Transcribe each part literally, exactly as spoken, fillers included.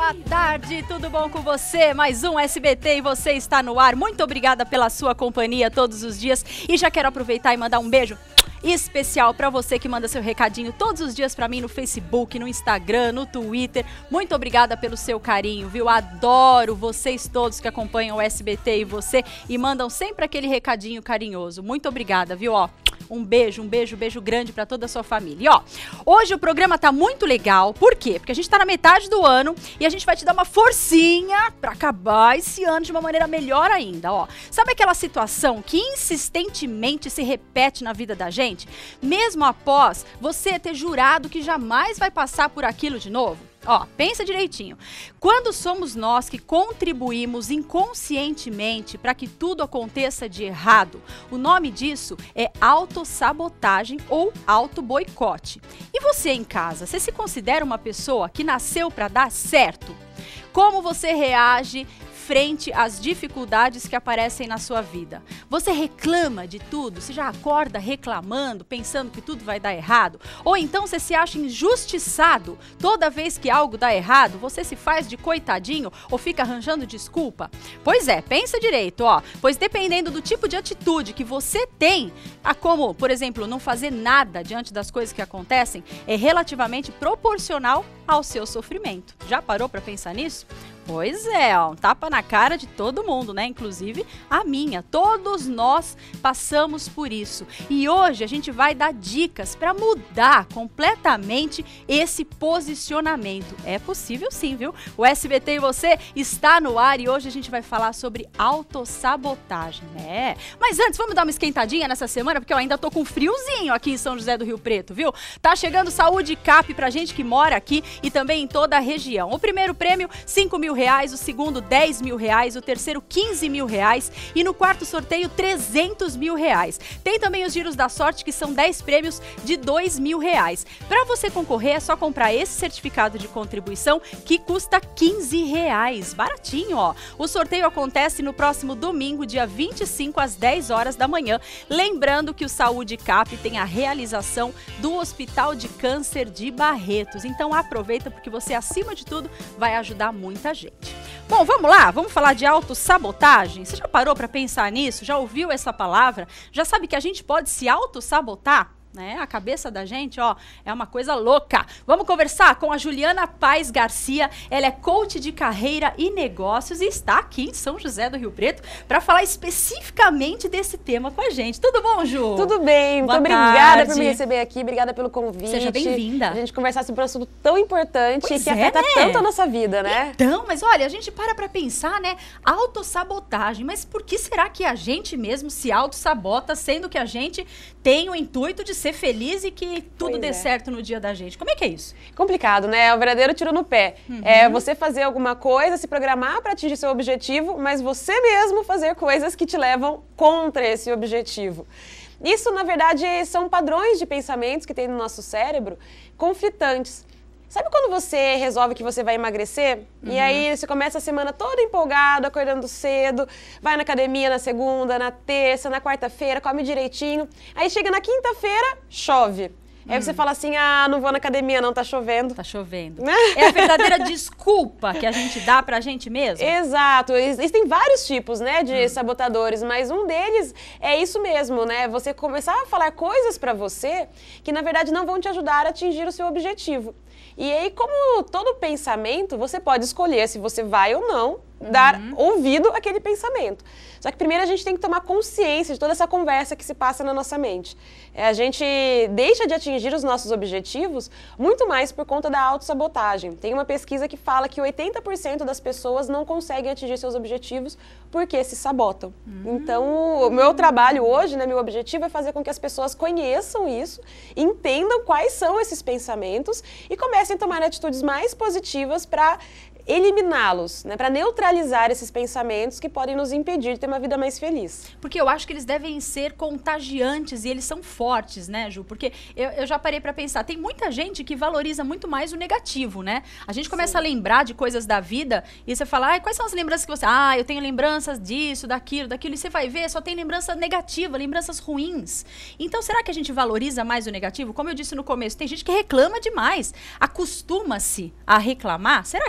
boa tarde, tudo bom com você? Mais um S B T e você está no ar. Muito obrigada pela sua companhia todos os dias e já quero aproveitar e mandar um beijo especial para você que manda seu recadinho todos os dias para mim no Facebook, no Instagram, no Twitter. Muito obrigada pelo seu carinho, viu? Adoro vocês todos que acompanham o S B T e você e mandam sempre aquele recadinho carinhoso. Muito obrigada, viu? Ó, um beijo, um beijo, beijo grande para toda a sua família. E ó, hoje o programa tá muito legal. Por quê? Porque a gente tá na metade do ano e a gente vai te dar uma forcinha para acabar esse ano de uma maneira melhor ainda, ó. Sabe aquela situação que insistentemente se repete na vida da gente? Mesmo após você ter jurado que jamais vai passar por aquilo de novo? Ó, pensa direitinho. Quando somos nós que contribuímos inconscientemente para que tudo aconteça de errado, o nome disso é autossabotagem ou autoboicote. E você em casa, você se considera uma pessoa que nasceu para dar certo? Como você reage frente às dificuldades que aparecem na sua vida? Você reclama de tudo? Você já acorda reclamando, pensando que tudo vai dar errado? Ou então você se acha injustiçado toda vez que algo dá errado? Você se faz de coitadinho ou fica arranjando desculpa? Pois é, pensa direito, ó. Pois dependendo do tipo de atitude que você tem, a como, por exemplo, não fazer nada diante das coisas que acontecem, é relativamente proporcional ao seu sofrimento. Já parou para pensar nisso? Pois é, ó, um tapa na cara de todo mundo, né? Inclusive a minha. Todos nós passamos por isso. E hoje a gente vai dar dicas para mudar completamente esse posicionamento. É possível sim, viu? O S B T e você está no ar e hoje a gente vai falar sobre autossabotagem, né? Mas antes, vamos dar uma esquentadinha nessa semana, porque eu ainda tô com friozinho aqui em São José do Rio Preto, viu? Tá chegando Saúde Cap pra gente que mora aqui e também em toda a região. O primeiro prêmio, cinco mil reais, o segundo dez mil reais, o terceiro quinze mil reais e no quarto sorteio trezentos mil reais. Tem também os giros da sorte que são dez prêmios de dois mil reais. Para você concorrer é só comprar esse certificado de contribuição que custa quinze reais, baratinho, ó. O sorteio acontece no próximo domingo, dia vinte e cinco às dez horas da manhã. Lembrando que o Saúde Cap tem a realização do Hospital de Câncer de Barretos. Então aproveita porque você acima de tudo vai ajudar muita gente. Bom, vamos lá, vamos falar de autossabotagem? Você já parou para pensar nisso? Já ouviu essa palavra? Já sabe que a gente pode se autossabotar? Né? A cabeça da gente, ó, é uma coisa louca. Vamos conversar com a Juliana Paes Garcia. Ela é coach de carreira e negócios e está aqui em São José do Rio Preto para falar especificamente desse tema com a gente. Tudo bom, Ju? Tudo bem. Muito obrigada por me receber aqui. Obrigada pelo convite. Seja bem-vinda. A gente conversar sobre um assunto tão importante pois que é, afeta né? tanto a nossa vida, né? Então, mas olha, a gente para para pensar, né? Autossabotagem. Mas por que será que a gente mesmo se autossabota, sendo que a gente tem o intuito de ser feliz e que tudo pois dê é. certo no dia da gente? Como é que é isso? Complicado, né? É o verdadeiro tiro no pé. Uhum. É você fazer alguma coisa, se programar para atingir seu objetivo, mas você mesmo fazer coisas que te levam contra esse objetivo. Isso, na verdade, são padrões de pensamentos que tem no nosso cérebro conflitantes. Sabe quando você resolve que você vai emagrecer? Uhum. E aí você começa a semana toda empolgado, acordando cedo, vai na academia na segunda, na terça, na quarta-feira, come direitinho. Aí chega na quinta-feira, chove. Aí você fala assim, ah, não vou na academia não, tá chovendo. Tá chovendo. É a verdadeira desculpa que a gente dá pra gente mesmo? Exato. Existem vários tipos, né, de hum. sabotadores, mas um deles é isso mesmo, né? Você começar a falar coisas pra você que, na verdade, não vão te ajudar a atingir o seu objetivo. E aí, como todo pensamento, você pode escolher se você vai ou não dar uhum. ouvido àquele pensamento. Só que primeiro a gente tem que tomar consciência de toda essa conversa que se passa na nossa mente. É, a gente deixa de atingir os nossos objetivos muito mais por conta da autossabotagem. Tem uma pesquisa que fala que oitenta por cento das pessoas não conseguem atingir seus objetivos porque se sabotam. Uhum. Então, o meu trabalho hoje, né, meu objetivo é fazer com que as pessoas conheçam isso, entendam quais são esses pensamentos e comecem a tomar atitudes mais positivas para eliminá-los, né, para neutralizar esses pensamentos que podem nos impedir de ter uma vida mais feliz. Porque eu acho que eles devem ser contagiantes e eles são fortes, né, Ju? Porque eu, eu já parei para pensar, tem muita gente que valoriza muito mais o negativo, né? A gente começa Sim. a lembrar de coisas da vida e você fala, ah, quais são as lembranças que você... Ah, eu tenho lembranças disso, daquilo, daquilo. E você vai ver, só tem lembrança negativa, lembranças ruins. Então, será que a gente valoriza mais o negativo? Como eu disse no começo, tem gente que reclama demais. Acostuma-se a reclamar. Será que é assim?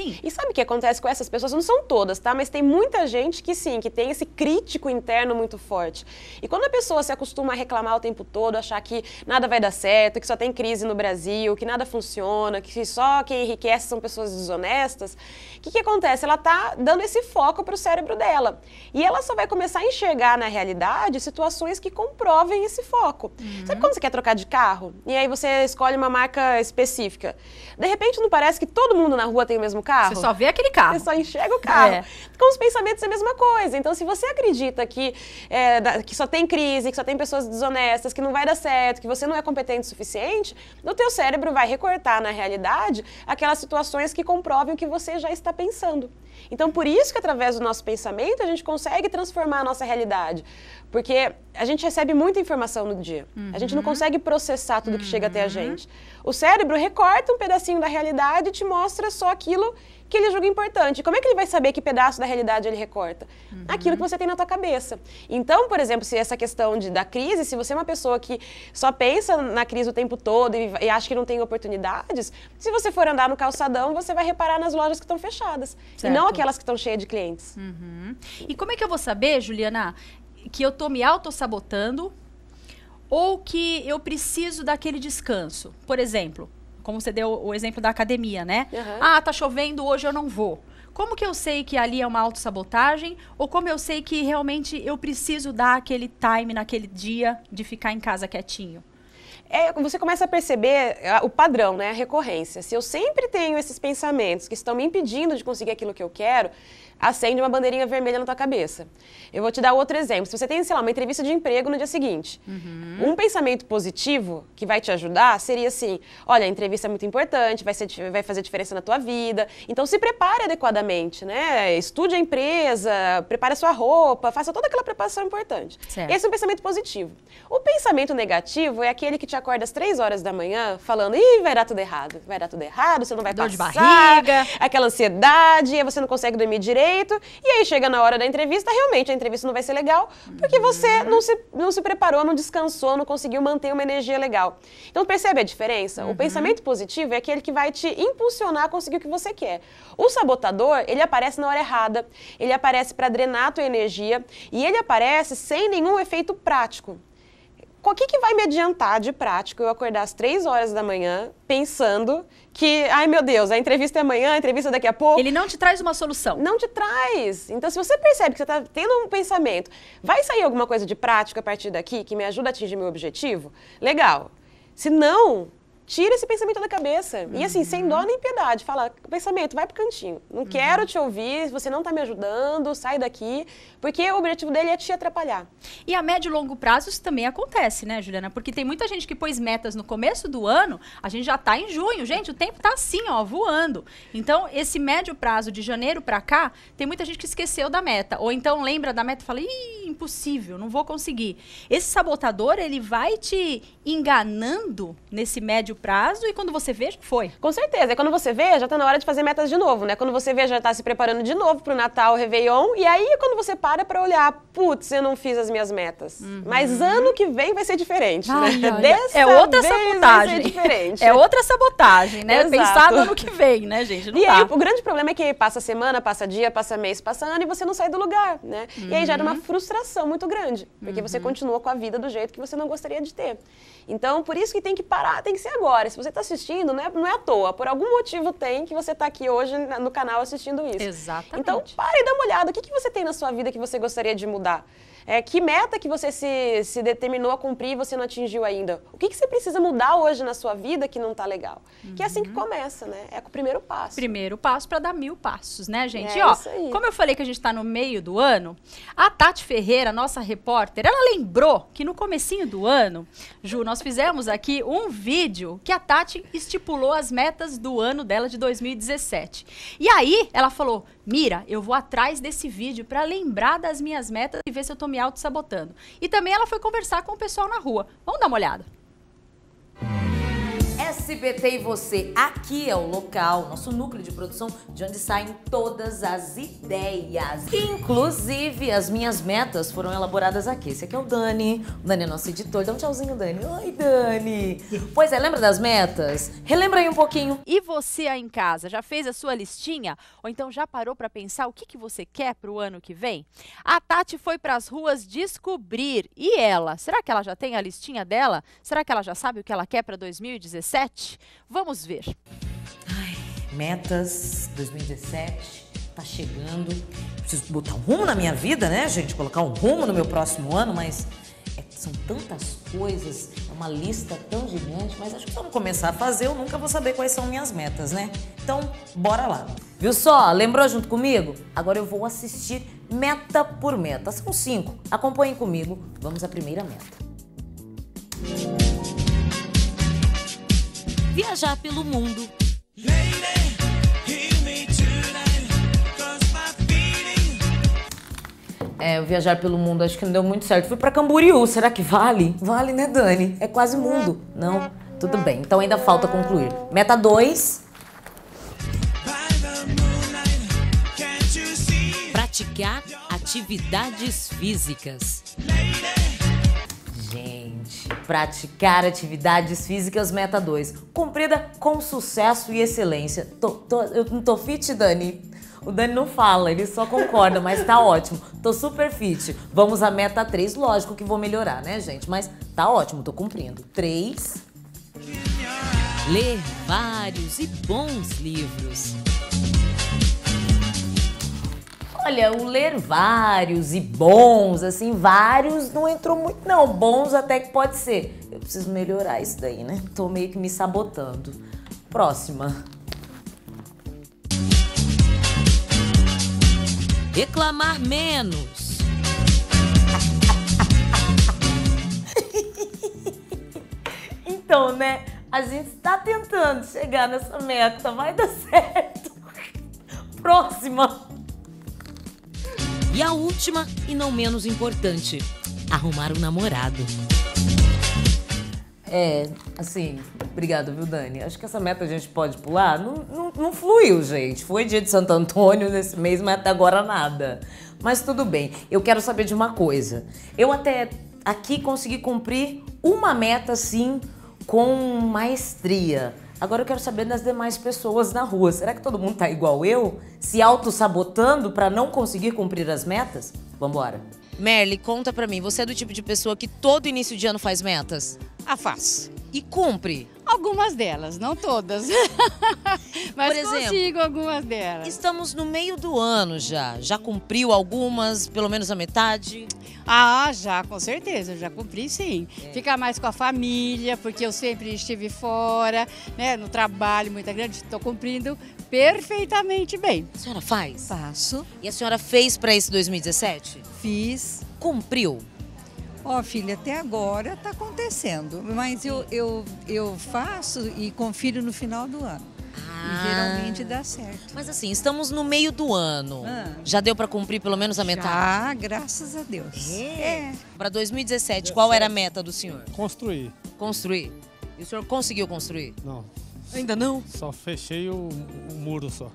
Sim. E sabe o que acontece com essas pessoas? Não são todas, tá? Mas tem muita gente que sim, que tem esse crítico interno muito forte. E quando a pessoa se acostuma a reclamar o tempo todo, achar que nada vai dar certo, que só tem crise no Brasil, que nada funciona, que só quem enriquece são pessoas desonestas, o que, que acontece? Ela tá dando esse foco para o cérebro dela. E ela só vai começar a enxergar na realidade situações que comprovem esse foco. Uhum. Sabe quando você quer trocar de carro? E aí você escolhe uma marca específica. De repente não parece que todo mundo na rua tem o mesmo carro? Você só vê aquele carro. Você só enxerga o carro. É. Com os pensamentos é a mesma coisa. Então, se você acredita que, é, que só tem crise, que só tem pessoas desonestas, que não vai dar certo, que você não é competente o suficiente, o teu cérebro vai recortar na realidade aquelas situações que comprovem o que você já está pensando. Então, por isso que através do nosso pensamento a gente consegue transformar a nossa realidade. Porque a gente recebe muita informação no dia. Uhum. A gente não consegue processar tudo que uhum. chega até a gente. O cérebro recorta um pedacinho da realidade e te mostra só aquilo que ele julga importante. Como é que ele vai saber que pedaço da realidade ele recorta? Uhum. Aquilo que você tem na tua cabeça. Então, por exemplo, se essa questão de, da crise, se você é uma pessoa que só pensa na crise o tempo todo e, e acha que não tem oportunidades, se você for andar no calçadão, você vai reparar nas lojas que estão fechadas. Certo. E não aquelas que estão cheias de clientes. Uhum. E como é que eu vou saber, Juliana, que eu tô me autossabotando ou que eu preciso daquele descanso? Por exemplo, como você deu o exemplo da academia, né? Uhum. Ah, tá chovendo, hoje eu não vou. Como que eu sei que ali é uma autossabotagem? Ou como eu sei que realmente eu preciso dar aquele time naquele dia de ficar em casa quietinho? É, você começa a perceber o padrão, né? A recorrência. Se eu sempre tenho esses pensamentos que estão me impedindo de conseguir aquilo que eu quero, acende uma bandeirinha vermelha na tua cabeça. Eu vou te dar outro exemplo. Se você tem, sei lá, uma entrevista de emprego no dia seguinte, uhum. um pensamento positivo que vai te ajudar seria assim, olha, a entrevista é muito importante, vai, ser, vai fazer diferença na tua vida, então se prepare adequadamente, né? Estude a empresa, prepare a sua roupa, faça toda aquela preparação importante. Certo. Esse é um pensamento positivo. O pensamento negativo é aquele que te acorda às três horas da manhã falando, ih, vai dar tudo errado, vai dar tudo errado, você não vai Dor passar, de barriga, aquela ansiedade, aí você não consegue dormir direito, e aí chega na hora da entrevista, realmente a entrevista não vai ser legal, porque você não se, não se preparou, não descansou, não conseguiu manter uma energia legal. Então percebe a diferença? Uhum. O pensamento positivo é aquele que vai te impulsionar a conseguir o que você quer. O sabotador, ele aparece na hora errada, ele aparece para drenar a tua energia, e ele aparece sem nenhum efeito prático. O que, que vai me adiantar de prático eu acordar às três horas da manhã pensando que, ai meu Deus, a entrevista é amanhã, a entrevista é daqui a pouco? Ele não te traz uma solução. Não te traz. Então, se você percebe que você está tendo um pensamento, vai sair alguma coisa de prático a partir daqui que me ajuda a atingir meu objetivo? Legal. Se não, tira esse pensamento da cabeça. Uhum. E assim, sem dó nem piedade. Fala, pensamento, vai pro cantinho. Não uhum. quero te ouvir, você não tá me ajudando, sai daqui. Porque o objetivo dele é te atrapalhar. E a médio e longo prazo isso também acontece, né, Juliana? Porque tem muita gente que pôs metas no começo do ano, a gente já tá em junho. Gente, o tempo tá assim, ó, voando. Então, esse médio prazo de janeiro pra cá, tem muita gente que esqueceu da meta. Ou então lembra da meta e fala, ih, impossível, não vou conseguir. Esse sabotador, ele vai te enganando nesse médio prazo e quando você vê, já foi. Com certeza. E quando você vê, já tá na hora de fazer metas de novo, né? Quando você vê, já tá se preparando de novo pro Natal, Réveillon. E aí, quando você para pra olhar, putz, eu não fiz as minhas metas. Uhum. Mas ano que vem vai ser diferente, Ai, né? Olha, Dessa é outra vez sabotagem. Vai ser diferente. É outra sabotagem, né? Exato. Pensar no ano que vem, né, gente? Não e dá. aí, o grande problema é que passa semana, passa dia, passa mês, passa ano e você não sai do lugar, né? Uhum. E aí gera uma frustração muito grande, porque uhum. você continua com a vida do jeito que você não gostaria de ter. Então, por isso que tem que parar, tem que ser agora. Se você está assistindo, não é, não é à toa. Por algum motivo tem que você está aqui hoje no canal assistindo isso. Exatamente. Então, para e dá uma olhada. O que, que você tem na sua vida que você gostaria de mudar? É, que meta que você se, se determinou a cumprir e você não atingiu ainda? O que, que você precisa mudar hoje na sua vida que não está legal? Uhum. Que é assim que começa, né? É com o primeiro passo. Primeiro passo para dar mil passos, né, gente? É e, ó, isso aí. Como eu falei que a gente está no meio do ano, a Tati Ferreira, nossa repórter, ela lembrou que no comecinho do ano, Ju, nós fizemos aqui um vídeo que a Tati estipulou as metas do ano dela de dois mil e dezessete. E aí, ela falou, Mira, eu vou atrás desse vídeo para lembrar das minhas metas e ver se eu tô me auto-sabotando. E também ela foi conversar com o pessoal na rua. Vamos dar uma olhada. É S B T e você, aqui é o local, nosso núcleo de produção, de onde saem todas as ideias. Inclusive, as minhas metas foram elaboradas aqui. Esse aqui é o Dani, o Dani é nosso editor. Dá um tchauzinho, Dani. Oi, Dani. Pois é, lembra das metas? Relembra aí um pouquinho. E você aí em casa, já fez a sua listinha? Ou então já parou para pensar o que, que você quer para o ano que vem? A Tati foi para as ruas descobrir. E ela? Será que ela já tem a listinha dela? Será que ela já sabe o que ela quer para dois mil e dezessete? Vamos ver. Ai, metas dois mil e dezessete, tá chegando. Preciso botar um rumo na minha vida, né, gente? Colocar um rumo no meu próximo ano, mas é, são tantas coisas, é uma lista tão gigante, mas acho que se eu não começar a fazer, eu nunca vou saber quais são minhas metas, né? Então, bora lá. Viu só? Lembrou junto comigo? Agora eu vou assistir meta por meta. São cinco. Acompanhem comigo. Vamos à primeira meta. Viajar pelo mundo. É, viajar pelo mundo acho que não deu muito certo. Fui pra Camboriú, será que vale? Vale, né, Dani? É quase mundo. Não? Tudo bem, então ainda falta concluir. Meta dois. Praticar atividades físicas. Gente, praticar atividades físicas, meta dois. Cumprida com sucesso e excelência. Tô, tô, eu não tô fit, Dani? O Dani não fala, ele só concorda, mas tá ótimo. Tô super fit. Vamos à meta três. Lógico que vou melhorar, né, gente? Mas tá ótimo, tô cumprindo. três. Ler vários e bons livros. Olha, o ler vários e bons, assim, vários não entrou muito não, bons até que pode ser. Eu preciso melhorar isso daí, né? Tô meio que me sabotando. Próxima. Reclamar menos. Então, né, a gente tá tentando chegar nessa meta, vai dar certo. Próxima. E a última, e não menos importante, arrumar um namorado. É, assim, obrigada, viu, Dani? Acho que essa meta a gente pode pular. Não, não, não fluiu, gente. Foi dia de Santo Antônio nesse mês, mas até agora nada. Mas tudo bem. Eu quero saber de uma coisa. Eu até aqui consegui cumprir uma meta, sim, com maestria. Agora eu quero saber das demais pessoas na rua. Será que todo mundo tá igual eu? Se auto-sabotando pra não conseguir cumprir as metas? Vambora. Merly, conta pra mim. Você é do tipo de pessoa que todo início de ano faz metas? Ah, faço. E cumpre? Algumas delas, não todas. Mas Por exemplo, consigo algumas delas. Estamos no meio do ano já. Já cumpriu algumas, pelo menos a metade? Ah, já, com certeza, eu já cumpri sim. É. Ficar mais com a família, porque eu sempre estive fora, né, no trabalho muito grande, estou cumprindo perfeitamente bem. A senhora faz? Faço. E a senhora fez para esse dois mil e dezessete? Fiz. Cumpriu? Ó, oh, filha, até agora está acontecendo, mas eu, eu, eu faço e confiro no final do ano. Ah. E geralmente dá certo. Mas assim, estamos no meio do ano. Ah. Já deu para cumprir pelo menos a metade? Ah, graças a Deus. É. é. Para dois mil e dezessete, qual era a meta do senhor? Construir. Construir. E o senhor conseguiu construir? Não. Ainda não? Só fechei o, o muro só.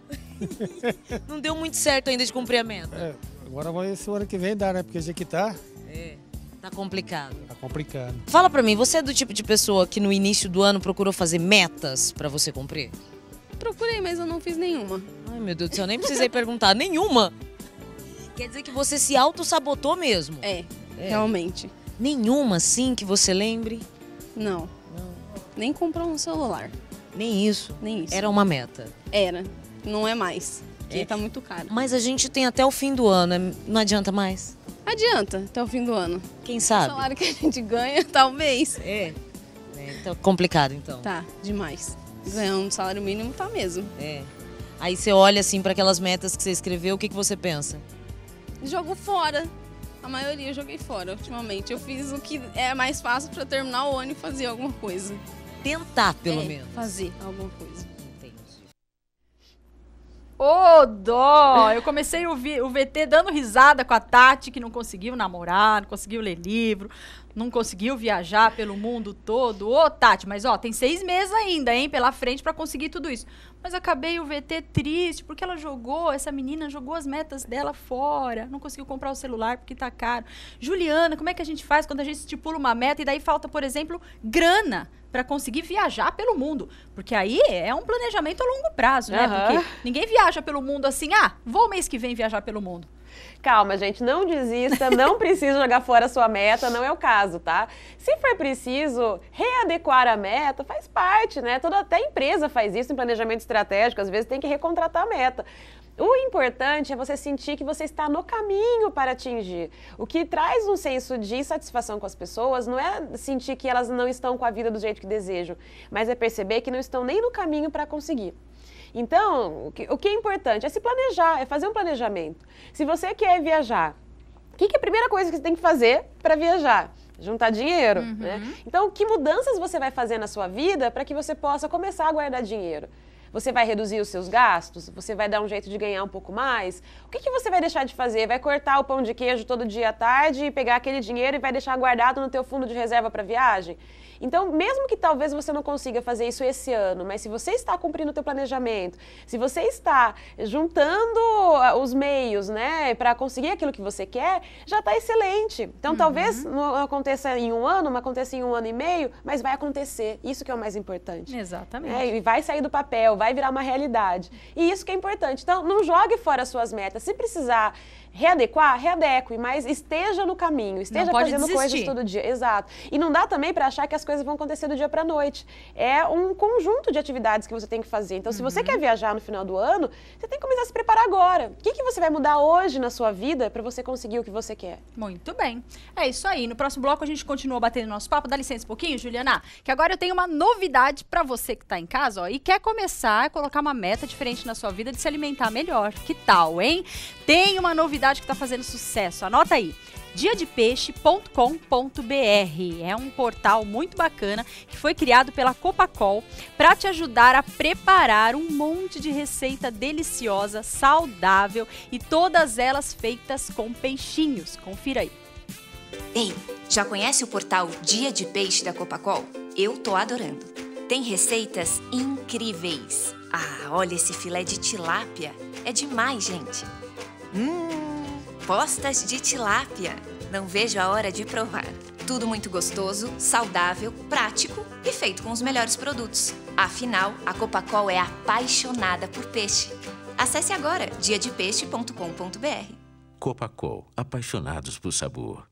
Não deu muito certo ainda de cumprir a meta? É, agora vai esse ano que vem dar, né? Porque já que tá... É. Tá complicado. Tá complicado. Fala pra mim, você é do tipo de pessoa que no início do ano procurou fazer metas pra você cumprir? Procurei, mas eu não fiz nenhuma. Ai, meu Deus do céu, nem precisei perguntar. Nenhuma? Quer dizer que você se auto-sabotou mesmo? É, é, realmente. Nenhuma, sim, que você lembre? Não. Não. Nem comprar um celular. Nem isso? Nem isso. Era uma meta? Era. Não é mais. Porque É. tá muito caro. Mas a gente tem até o fim do ano, não adianta mais? Adianta até o fim do ano. Quem O sabe? salário que a gente ganha, talvez. É. É então, complicado, então. Tá, demais. Ganhando um salário mínimo, tá mesmo. É. Aí você olha assim para aquelas metas que você escreveu, o que, que você pensa? Jogo fora. A maioria eu joguei fora ultimamente. Eu fiz o que é mais fácil pra terminar o ano e fazer alguma coisa. Tentar, pelo É, menos. Fazer alguma coisa. Entendi. Ô, dó! Eu comecei o, vi- o V T dando risada com a Tati, que não conseguiu namorar, não conseguiu ler livro, não conseguiu viajar pelo mundo todo. Ô, Tati, mas ó, tem seis meses ainda, hein, pela frente pra conseguir tudo isso. Mas acabei o V T triste, porque ela jogou, essa menina jogou as metas dela fora, não conseguiu comprar o celular porque tá caro. Juliana, como é que a gente faz quando a gente estipula uma meta e daí falta, por exemplo, grana para conseguir viajar pelo mundo? Porque aí é um planejamento a longo prazo, né? Aham. Porque ninguém viaja pelo mundo assim, ah, vou mês que vem viajar pelo mundo. Calma, gente, não desista, não precisa jogar fora a sua meta, não é o caso, tá? Se for preciso readequar a meta, faz parte, né? Toda até empresa faz isso em planejamento estratégico, às vezes tem que recontratar a meta. O importante é você sentir que você está no caminho para atingir. O que traz um senso de insatisfação com as pessoas não é sentir que elas não estão com a vida do jeito que desejam, mas é perceber que não estão nem no caminho para conseguir. Então, o que, o que é importante é se planejar, é fazer um planejamento. Se você quer viajar, o que, que é a primeira coisa que você tem que fazer para viajar? Juntar dinheiro, Uhum. né? Então, que mudanças você vai fazer na sua vida para que você possa começar a guardar dinheiro? Você vai reduzir os seus gastos? Você vai dar um jeito de ganhar um pouco mais? O que, que você vai deixar de fazer? Vai cortar o pão de queijo todo dia à tarde e pegar aquele dinheiro e vai deixar guardado no teu fundo de reserva para viagem? Então, mesmo que talvez você não consiga fazer isso esse ano, mas se você está cumprindo o teu planejamento, se você está juntando os meios, né, para conseguir aquilo que você quer, já está excelente. Então, Uhum. talvez não aconteça em um ano, não aconteça em um ano e meio, mas vai acontecer. Isso que é o mais importante. Exatamente. É, e vai sair do papel, vai virar uma realidade. E isso que é importante. Então, não jogue fora as suas metas. Se precisar readequar, readeque, mas esteja no caminho, esteja pode fazendo desistir. coisas todo dia. Exato. E não dá também para achar que as coisas vão acontecer do dia para a noite. É um conjunto de atividades que você tem que fazer. Então, se você quer viajar no final do ano, você tem que começar a se preparar agora. O que, que você vai mudar hoje na sua vida para você conseguir o que você quer? Muito bem. É isso aí. No próximo bloco a gente continua batendo nosso papo. Dá licença um pouquinho, Juliana, que agora eu tenho uma novidade para você que tá em casa, ó, e quer começar a colocar uma meta diferente na sua vida de se alimentar melhor. Que tal, hein? Tem uma novidade que tá fazendo sucesso. Anota aí. dia de peixe ponto com ponto b r. É um portal muito bacana que foi criado pela Copacol para te ajudar a preparar um monte de receita deliciosa, saudável e todas elas feitas com peixinhos. Confira aí. Ei, já conhece o portal Dia de Peixe da Copacol? Eu tô adorando. Tem receitas incríveis. Ah, olha esse filé de tilápia. É demais, gente. Hum, postas de tilápia. Não vejo a hora de provar. Tudo muito gostoso, saudável, prático e feito com os melhores produtos. Afinal, a Copacol é apaixonada por peixe. Acesse agora dia de peixe ponto com ponto b r. Copacol, apaixonados por sabor.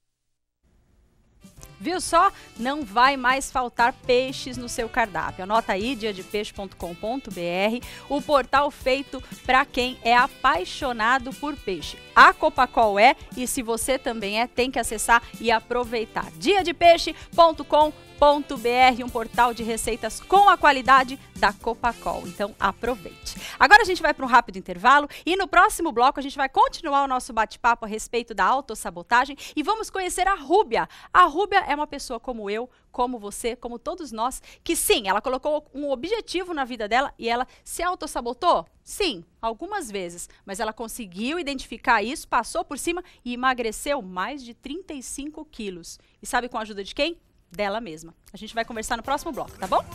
Viu só? Não vai mais faltar peixes no seu cardápio. Anota aí, dia de peixe ponto com ponto b r, o portal feito para quem é apaixonado por peixe. A Copacol é, e se você também é, tem que acessar e aproveitar. dia de peixe ponto com ponto b r, um portal de receitas com a qualidade da Copacol. Então, aproveite. Agora a gente vai para um rápido intervalo e no próximo bloco a gente vai continuar o nosso bate-papo a respeito da autossabotagem e vamos conhecer a Rúbia. A Rúbia é uma pessoa como eu, como você, como todos nós, que sim, ela colocou um objetivo na vida dela e ela se autossabotou? Sim, algumas vezes, mas ela conseguiu identificar isso, passou por cima e emagreceu mais de trinta e cinco quilos. E sabe com a ajuda de quem? Dela mesma. A gente vai conversar no próximo bloco, tá bom?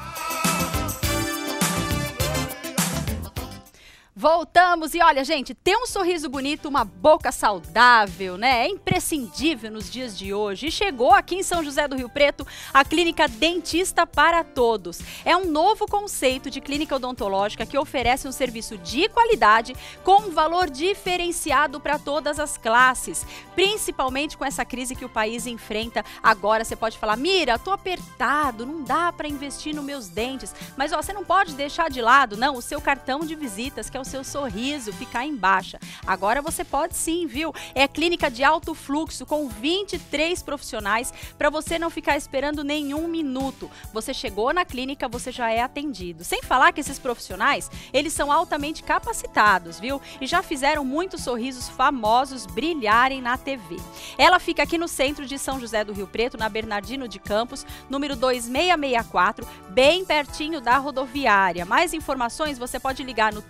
Voltamos e olha, gente, ter um sorriso bonito, uma boca saudável, né? É imprescindível nos dias de hoje. E chegou aqui em São José do Rio Preto a clínica Dentista para Todos. É um novo conceito de clínica odontológica que oferece um serviço de qualidade com um valor diferenciado para todas as classes, principalmente com essa crise que o país enfrenta. Agora você pode falar, Mira, tô apertado, não dá para investir nos meus dentes. Mas ó, você não pode deixar de lado, não, o seu cartão de visitas, que é o seu sorriso, ficar em baixa. Agora você pode sim, viu? É clínica de alto fluxo com vinte e três profissionais para você não ficar esperando nenhum minuto. Você chegou na clínica, você já é atendido. Sem falar que esses profissionais, eles são altamente capacitados, viu? E já fizeram muitos sorrisos famosos brilharem na T V. Ela fica aqui no centro de São José do Rio Preto, na Bernardino de Campos, número dois seis seis quatro, bem pertinho da rodoviária. Mais informações você pode ligar no três dois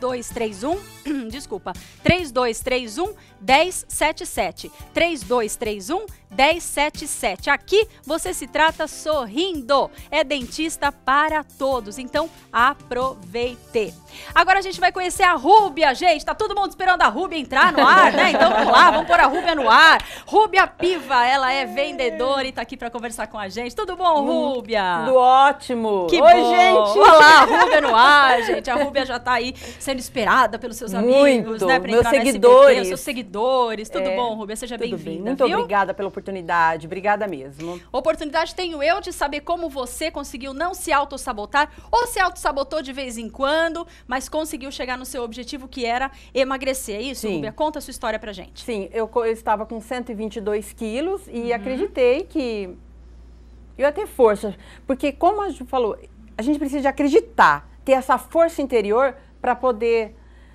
dois três um, desculpa, três dois três um, um zero sete sete. três dois três um, um zero sete sete. Aqui você se trata sorrindo. É dentista para todos, então aproveite. Agora a gente vai conhecer a Rúbia, gente. Tá todo mundo esperando a Rúbia entrar no ar, né? Então vamos lá, vamos pôr a Rúbia no ar. Rúbia Piva, ela é vendedora e tá aqui para conversar com a gente. Tudo bom, Rúbia? Tudo ótimo. Que Oi, bom. gente. Olha lá, a Rúbia no ar, gente. A Rúbia já tá aí sendo esperada pelos seus amigos, Muito. né? Pra Meus entrar no seguidores. S B T, os seus seguidores. Tudo É, bom, Rúbia? Seja Tudo bem. bem-vinda, Muito viu? obrigada pela oportunidade. Obrigada mesmo. Oportunidade tenho eu de saber como você conseguiu não se autossabotar ou se autossabotou de vez em quando, mas conseguiu chegar no seu objetivo, que era emagrecer. É isso, Sim. Rúbia? Conta a sua história pra gente. Sim, eu, co- eu estava com cento e vinte e dois quilos e acreditei que eu ia ter força. Porque, como a Ju falou, a gente precisa de acreditar, ter essa força interior para poder,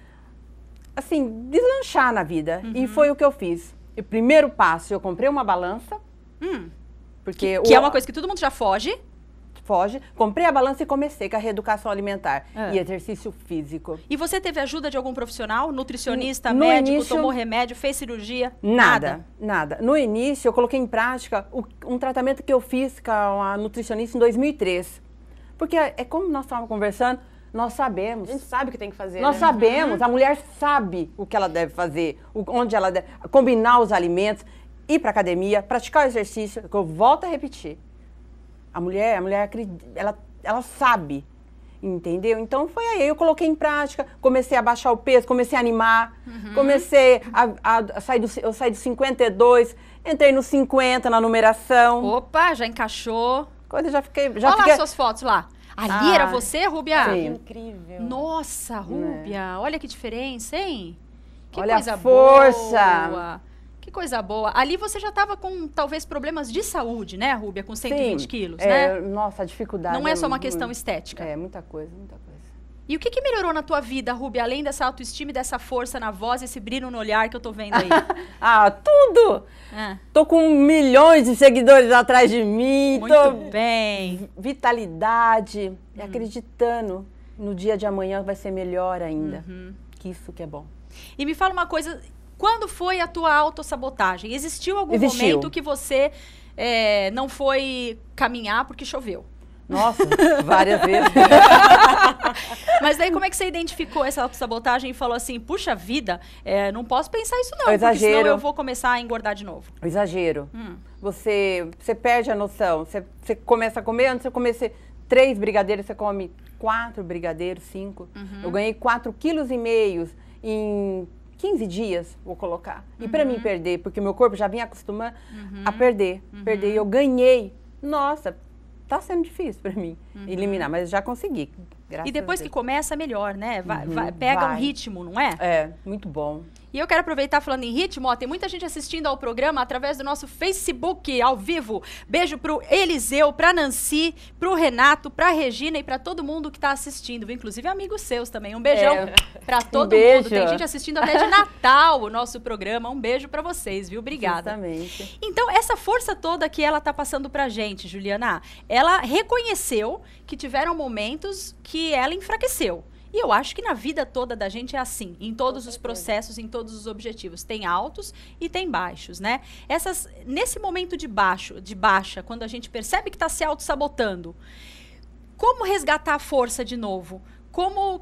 assim, deslanchar na vida. E foi o que eu fiz. O primeiro passo, eu comprei uma balança. Hum. Porque Que o- é uma coisa que todo mundo já foge. Foge. Comprei a balança e comecei com a reeducação alimentar É. e exercício físico. E você teve ajuda de algum profissional? Nutricionista, No médico, início- tomou remédio, fez cirurgia? Nada, nada. No início, eu coloquei em prática o- um tratamento que eu fiz com a nutricionista em dois mil e três. Porque é é como nós estávamos conversando, nós sabemos. A gente sabe o que tem que fazer, Nós né? sabemos, a mulher sabe o que ela deve fazer, o- onde ela deve combinar os alimentos, ir para academia, praticar o exercício, que eu volto a repetir. A mulher, a mulher acredita, ela, ela sabe, entendeu? Então foi aí, eu coloquei em prática, comecei a baixar o peso, comecei a animar, comecei a, a- a sair do, eu saí do cinquenta e dois, entrei no cinquenta na numeração. Opa, já encaixou. Coisa, já fiquei, já Olha fiquei... lá suas fotos lá. Ali Ah, era você, Rúbia? sim. Incrível. Nossa, Rúbia, olha que diferença, hein? Que Olha a coisa força. boa. Que coisa boa. Ali você já estava com, talvez, problemas de saúde, né, Rúbia? Com cento e vinte Sim, quilos, é, né? Nossa, a dificuldade. Não é só uma muito- questão estética. É, muita coisa, muita coisa. E o que, que melhorou na tua vida, Rúbia? Além dessa autoestima e dessa força na voz, esse brilho no olhar que eu tô vendo aí. Ah, tudo! É. Tô com milhões de seguidores atrás de mim. Muito tô... bem. Vitalidade, e Hum. acreditando no dia de amanhã vai ser melhor ainda. Uhum. Que isso que é bom. E me fala uma coisa, quando foi a tua autossabotagem? Existiu algum Existiu. momento que você é, não foi caminhar porque choveu? Nossa, várias vezes. Mas daí como é que você identificou essa autossabotagem e falou assim, puxa vida, é, não posso pensar isso não, É porque senão exagero. eu vou começar a engordar de novo. O exagero. Hum. Você, você perde a noção. Você, você começa a comer, antes de você comer três brigadeiros, você come quatro brigadeiros, cinco. Uhum. Eu ganhei quatro quilos e meio em quinze dias, vou colocar. E para Uhum. mim perder, porque meu corpo já vinha acostumando a perder. Perder, e eu ganhei. Nossa, tá sendo difícil para mim eliminar, mas já consegui. Graças E depois a que Deus. começa, melhor, né? Vai, Uhum, vai- pega um vai. ritmo, não é? É, muito bom. E eu quero aproveitar falando em ritmo, ó, tem muita gente assistindo ao programa através do nosso Facebook ao vivo. Beijo pro Eliseu, pra Nancy, pro Renato, pra Regina e pra todo mundo que tá assistindo, viu? Inclusive amigos seus também. Um beijão É. pra todo beijo. mundo. Tem gente assistindo até de Natal o nosso programa. Um beijo pra vocês, viu? Obrigada. Justamente. Então, essa força toda que ela tá passando pra gente, Juliana, ela reconheceu que tiveram momentos que ela enfraqueceu. E eu acho que na vida toda da gente é assim, em todos os processos, em todos os objetivos. Tem altos e tem baixos, né? Essas, nesse momento de baixo, de baixa, quando a gente percebe que está se auto-sabotando, como resgatar a força de novo? Como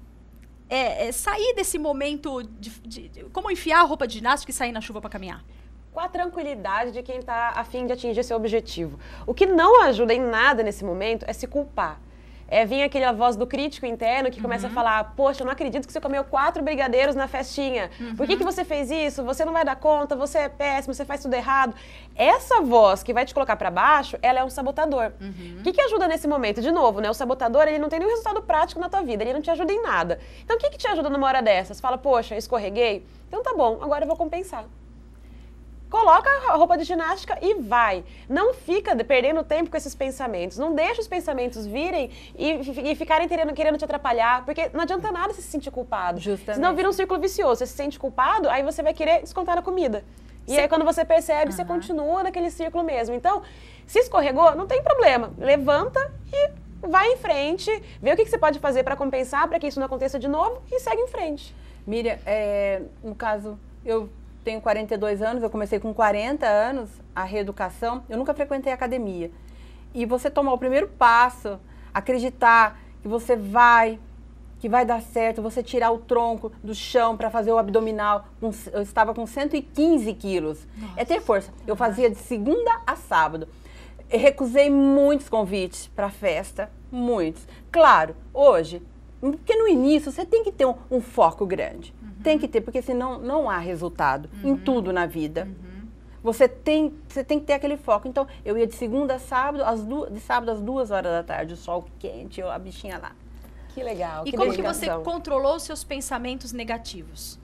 é, é, sair desse momento, de, de- de- como enfiar a roupa de ginástica e sair na chuva para caminhar? Com a tranquilidade de quem está a fim de atingir seu objetivo. O que não ajuda em nada nesse momento é se culpar. É vir aquela voz do crítico interno que começa a falar, poxa, eu não acredito que você comeu quatro brigadeiros na festinha. Por que, que você fez isso? Você não vai dar conta, você é péssimo, você faz tudo errado. Essa voz que vai te colocar para baixo, ela é um sabotador. O que, que ajuda nesse momento? De novo, né? O sabotador, ele não tem nenhum resultado prático na tua vida, ele não te ajuda em nada. Então, o que, que te ajuda numa hora dessas? Fala, poxa, eu escorreguei? Então tá bom, agora eu vou compensar. Coloca a roupa de ginástica e vai. Não fica de- perdendo tempo com esses pensamentos. Não deixa os pensamentos virem e, fi- e ficarem querendo, querendo te atrapalhar, porque não adianta nada você se sentir culpado. Justamente. Senão vira um círculo vicioso. Você se sente culpado, aí você vai querer descontar na comida. E aí quando você percebe, você continua naquele círculo mesmo. Então, se escorregou, não tem problema. Levanta e vai em frente, vê o que, que você pode fazer para compensar, para que isso não aconteça de novo e segue em frente. Miriam, é, no caso, eu tenho quarenta e dois anos, eu comecei com quarenta anos a reeducação, eu nunca frequentei academia. E você tomar o primeiro passo, acreditar que você vai, que vai dar certo, você tirar o tronco do chão para fazer o abdominal, eu estava com cento e quinze quilos. Nossa. É ter força. Eu fazia de segunda a sábado. Eu recusei muitos convites para festa, muitos. Claro, hoje, porque no início você tem que ter um, um foco grande. Uhum. Tem que ter, porque senão não há resultado uhum. em tudo na vida. Uhum. Você tem, você tem que ter aquele foco. Então, eu ia de segunda a sábado, às du de sábado às duas horas da tarde, o sol quente, eu, a bichinha lá. Que legal. E que como dedicação. que você controlou os seus pensamentos negativos?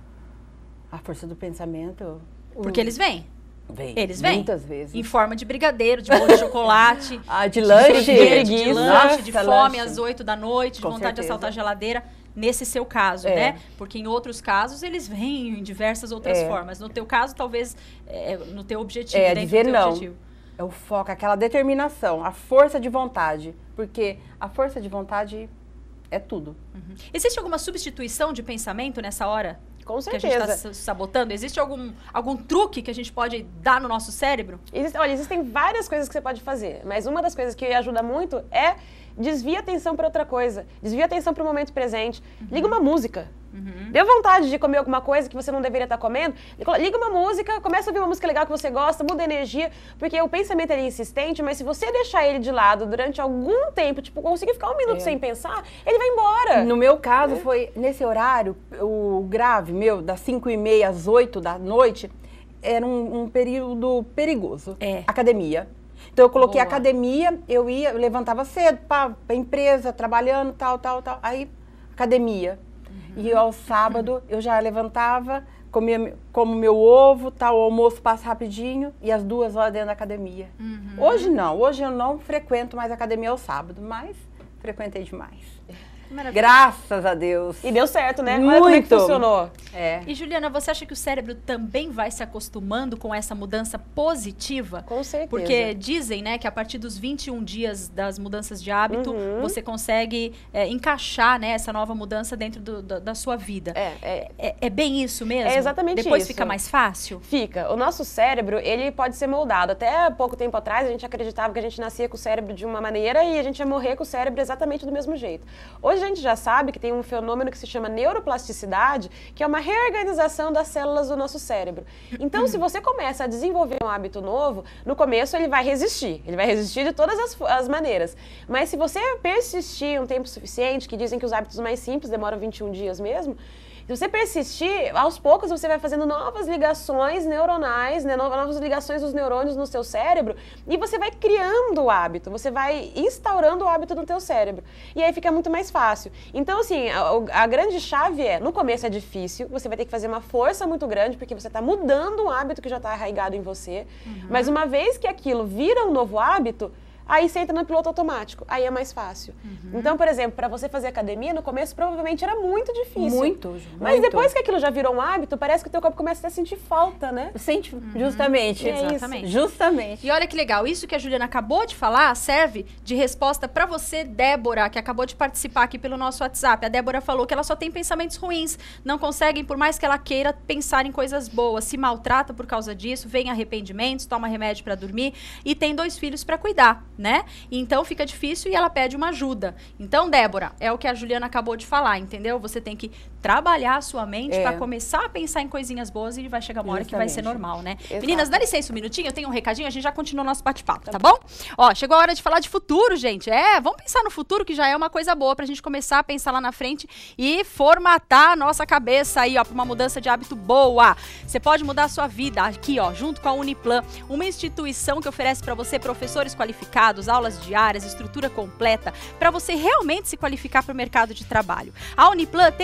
A força do pensamento... Porque eles vêm. Vem. Eles vêm. Muitas vezes. Em forma de brigadeiro, de bolo de chocolate. Ah, de lanche. De, de, de lanche, de fome lanche. às oito da noite, de Com vontade certeza. de assaltar a geladeira. Nesse seu caso, É. né? Porque em outros casos, eles vêm em diversas outras É. formas. No teu caso, talvez, é, no teu objetivo, É, dentro dizer do teu não. objetivo. É o foco, aquela determinação, a força de vontade. Porque a força de vontade é tudo. Uhum. Existe alguma substituição de pensamento nessa hora? Com Que a gente está certeza. se sabotando? Existe algum, algum truque que a gente pode dar no nosso cérebro? Existe, olha, existem várias coisas que você pode fazer, mas uma das coisas que ajuda muito é desvia a atenção para outra coisa, desvia a atenção para o momento presente, uhum. liga uma música. Uhum. Deu vontade de comer alguma coisa que você não deveria estar comendo? Liga uma música, começa a ouvir uma música legal que você gosta, muda a energia, porque o pensamento ele é insistente, mas se você deixar ele de lado durante algum tempo, tipo, conseguir ficar um minuto É. sem pensar, ele vai embora. No meu caso, é. foi nesse horário, o grave meu, das cinco e meia às oito da noite, era um, um período perigoso. É. Academia. Então, eu coloquei Boa. academia, eu ia, eu levantava cedo para a empresa, trabalhando, tal, tal, tal. Aí, academia. Uhum. E ao sábado, eu já levantava, comia como meu ovo, tal, o almoço passa rapidinho e as duas horas dentro da academia. Uhum. Hoje não, hoje eu não frequento mais academia ao sábado, mas frequentei demais. Maravilha. Graças a Deus. E deu certo, né? Muito. Olha como é que funcionou. É. E Juliana, você acha que o cérebro também vai se acostumando com essa mudança positiva? Com certeza. Porque dizem, né, que a partir dos vinte e um dias das mudanças de hábito, uhum. você consegue é, encaixar, né, essa nova mudança dentro do, da, da sua vida. É, é, é, é bem isso mesmo? É exatamente Depois isso. fica mais fácil? Fica. O nosso cérebro, ele pode ser moldado. Até pouco tempo atrás, a gente acreditava que a gente nascia com o cérebro de uma maneira e a gente ia morrer com o cérebro exatamente do mesmo jeito. Hoje a gente já sabe que tem um fenômeno que se chama neuroplasticidade, que é uma reorganização das células do nosso cérebro. Então, se você começa a desenvolver um hábito novo, no começo ele vai resistir. Ele vai resistir de todas as, as maneiras. Mas se você persistir um tempo suficiente, que dizem que os hábitos mais simples demoram vinte e um dias mesmo, se você persistir, aos poucos você vai fazendo novas ligações neuronais, né, novas ligações dos neurônios no seu cérebro e você vai criando o hábito, você vai instaurando o hábito no teu cérebro. E aí fica muito mais fácil. Então, assim, a, a grande chave é, no começo é difícil, você vai ter que fazer uma força muito grande porque você está mudando um hábito que já está arraigado em você. Uhum. Mas uma vez que aquilo vira um novo hábito, aí você entra no piloto automático, aí é mais fácil. Uhum. Então, por exemplo, para você fazer academia, no começo provavelmente era muito difícil. Muito, Mas muito. depois que aquilo já virou um hábito, parece que o teu corpo começa a sentir falta, né? Sente, uhum. justamente. É Exatamente. Isso. Justamente. E olha que legal, isso que a Juliana acabou de falar serve de resposta para você, Débora, que acabou de participar aqui pelo nosso WhatsApp. A Débora falou que ela só tem pensamentos ruins, não consegue, por mais que ela queira, pensar em coisas boas, se maltrata por causa disso, vem arrependimentos, toma remédio para dormir e tem dois filhos para cuidar, né? Então fica difícil e ela pede uma ajuda. Então, Débora, é o que a Juliana acabou de falar, entendeu? Você tem que trabalhar a sua mente é. para começar a pensar em coisinhas boas e vai chegar uma hora Justamente. que vai ser normal, né? Exato. Meninas, dá licença um minutinho, eu tenho um recadinho, a gente já continua o nosso bate-papo, tá bom? Ó, chegou a hora de falar de futuro, gente. É, vamos pensar no futuro, que já é uma coisa boa pra gente começar a pensar lá na frente e formatar a nossa cabeça aí, ó, pra uma mudança de hábito boa. Você pode mudar a sua vida aqui, ó, junto com a Uniplan, uma instituição que oferece pra você professores qualificados, aulas diárias, estrutura completa, para você realmente se qualificar para o mercado de trabalho. A Uniplan tem ainda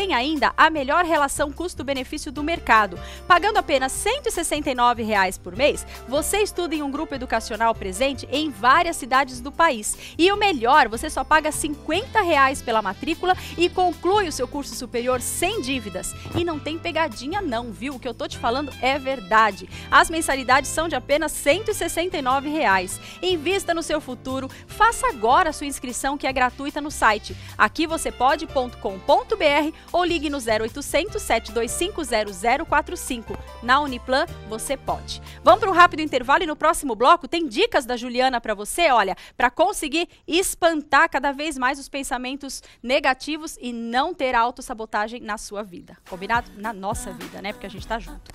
Vista, a melhor relação custo-benefício do mercado. Pagando apenas cento e sessenta e nove reais por mês, você estuda em um grupo educacional presente em várias cidades do país. E o melhor, você só paga cinquenta reais pela matrícula e conclui o seu curso superior sem dívidas. E não tem pegadinha não, viu? O que eu tô te falando é verdade. As mensalidades são de apenas cento e sessenta e nove reais. Invista no seu futuro, faça agora a sua inscrição que é gratuita no site aqui você pode ponto com ponto br ou ligue no zero oitocentos, sete dois cinco, zero zero quatro cinco. Na Uniplan, você pode. Vamos para um rápido intervalo e no próximo bloco tem dicas da Juliana para você, olha, para conseguir espantar cada vez mais os pensamentos negativos e não ter autossabotagem na sua vida. Combinado? Na nossa vida, né? Porque a gente tá junto.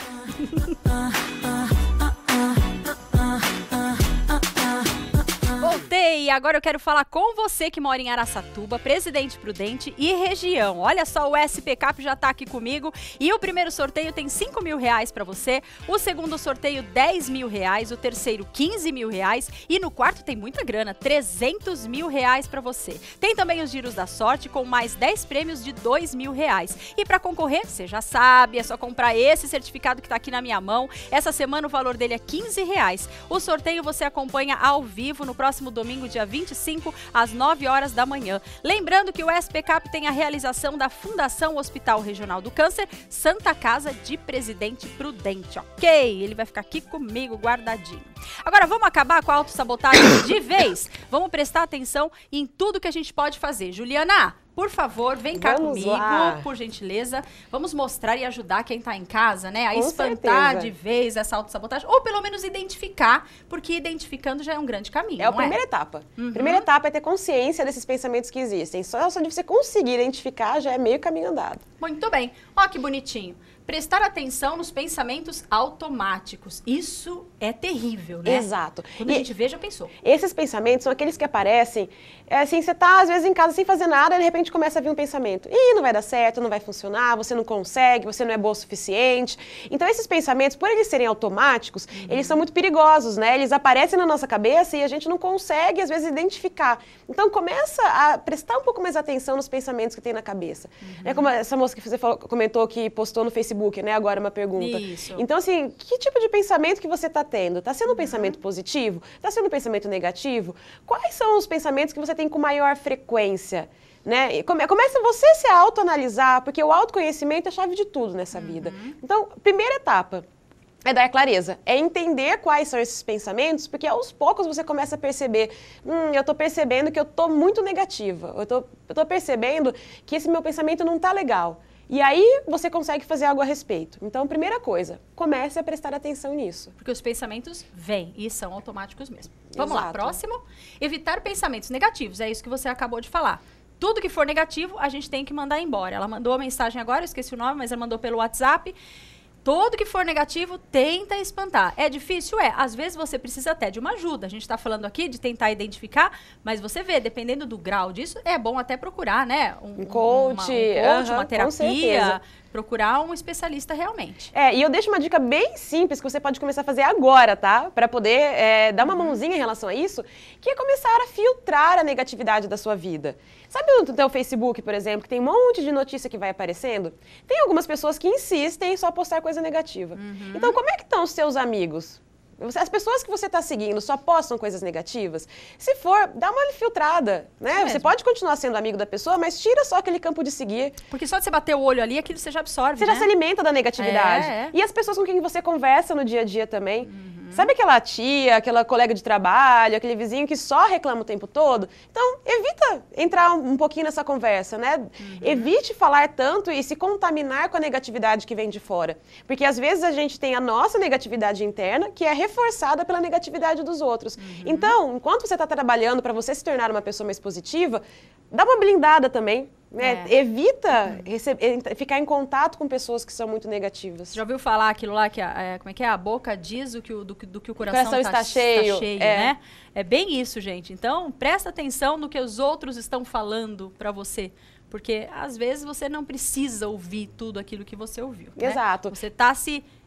Voltei! Agora eu quero falar com você que mora em Araçatuba, Presidente Prudente e região. Olha só, o S P Cap já está aqui comigo e o primeiro sorteio tem cinco mil reais para você, o segundo sorteio dez mil reais, o terceiro quinze mil reais e no quarto tem muita grana, trezentos mil reais para você. Tem também os giros da sorte com mais dez prêmios de dois mil reais. E para concorrer, você já sabe, é só comprar esse certificado que está aqui na minha mão. Essa semana o valor dele é quinze reais. O sorteio você acompanha ao vivo no próximo domingo, dia vinte e cinco, às nove horas da manhã. Lembrando que o S P Cap tem a realização da Fundação Hospital Regional do Câncer, Santa Casa de Presidente Prudente, ok? Ele vai ficar aqui comigo, guardadinho. Agora, vamos acabar com a autossabotagem de vez? Vamos prestar atenção em tudo que a gente pode fazer. Juliana, por favor, vem cá Vamos comigo, lá. por gentileza. Vamos mostrar e ajudar quem está em casa, né? A Com espantar certeza. de vez essa autossabotagem. Ou pelo menos identificar, porque identificando já é um grande caminho, É a não primeira é? etapa. Uhum. Primeira etapa é ter consciência desses pensamentos que existem. Só, só de você conseguir identificar já é meio caminho andado. Muito bem. Ó que bonitinho. Prestar atenção nos pensamentos automáticos. Isso é terrível, né? Exato. Quando E- a gente vê, já pensou. Esses pensamentos são aqueles que aparecem, é assim, você tá às vezes em casa sem fazer nada e de repente começa a vir um pensamento. Ih, não vai dar certo, não vai funcionar, você não consegue, você não é boa o suficiente. Então esses pensamentos, por eles serem automáticos, Uhum. eles são muito perigosos, né? Eles aparecem na nossa cabeça e a gente não consegue às vezes identificar. Então começa a prestar um pouco mais atenção nos pensamentos que tem na cabeça. Uhum. É como essa moça que você falou- comentou que postou no Facebook, né? Agora uma pergunta. Isso. Então assim, que tipo de pensamento que você está tendo? Está sendo um pensamento positivo? Está sendo um pensamento negativo? Quais são os pensamentos que você tem com maior frequência? Né? E come- Começa você a se autoanalisar, porque o autoconhecimento é a chave de tudo nessa vida. Então, primeira etapa é dar clareza, é entender quais são esses pensamentos, porque aos poucos você começa a perceber, hum, eu estou percebendo que eu estou muito negativa, eu estou eu tô percebendo que esse meu pensamento não está legal. E aí você consegue fazer algo a respeito. Então, primeira coisa, comece a prestar atenção nisso. Porque os pensamentos vêm e são automáticos mesmo. Vamos lá, Exato. próximo. Evitar pensamentos negativos. É isso que você acabou de falar. Tudo que for negativo, a gente tem que mandar embora. Ela mandou a mensagem agora, eu esqueci o nome, mas ela mandou pelo WhatsApp. Tudo que for negativo, tenta espantar. É difícil? É. Às vezes você precisa até de uma ajuda. A gente está falando aqui de tentar identificar, mas você vê, dependendo do grau disso, é bom até procurar, né? Um, Um coach, uma, um coach, aham, uma com terapia, certeza. procurar um especialista realmente. É, e eu deixo uma dica bem simples que você pode começar a fazer agora, tá? Para poder é, dar uma mãozinha em relação a isso, que é começar a filtrar a negatividade da sua vida. Sabe no teu Facebook, por exemplo, que tem um monte de notícia que vai aparecendo? Tem algumas pessoas que insistem em só postar coisa negativa. Então, como é que estão os seus amigos? Você- As pessoas que você está seguindo só postam coisas negativas? Se for, dá uma filtrada, né? Isso Você mesmo. pode continuar sendo amigo da pessoa, mas tira só aquele campo de seguir. Porque só de você bater o olho ali, aquilo você já absorve, Você né? já se alimenta da negatividade. É, é. E as pessoas com quem você conversa no dia a dia também. Sabe aquela tia, aquela colega de trabalho, aquele vizinho que só reclama o tempo todo? Então, evita entrar um um pouquinho nessa conversa, né? Evite falar tanto e se contaminar com a negatividade que vem de fora. Porque às vezes a gente tem a nossa negatividade interna, que é reforçada pela negatividade dos outros. Então, enquanto você está trabalhando para você se tornar uma pessoa mais positiva, dá uma blindada também. Né? É. Evita rece- ent- ficar em contato com pessoas que são muito negativas. Já ouviu falar aquilo lá que a, é, como é que é? A boca diz o que o, do, que- do que o coração, coração tá, está cheio, cheio é. né? É bem isso, gente. Então, presta atenção no que os outros estão falando pra você. Porque, às vezes, você não precisa ouvir tudo aquilo que você ouviu. né? Exato. Você tá se